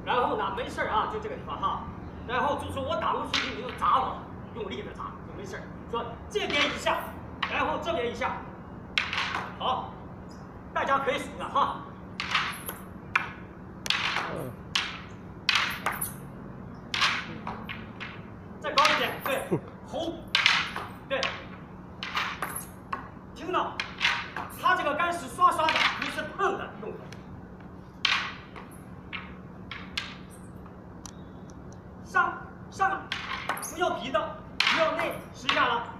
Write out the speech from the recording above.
然后呢，没事啊，就这个地方哈。然后就说我挡不出去，你就砸我，用力的砸就没事。说这边一下，然后这边一下，好，大家可以数了哈。再高一点，对，吼，对，听到？它这个杆是刷刷的，不是碰的用的。上，不要皮的，不要内，试一下了。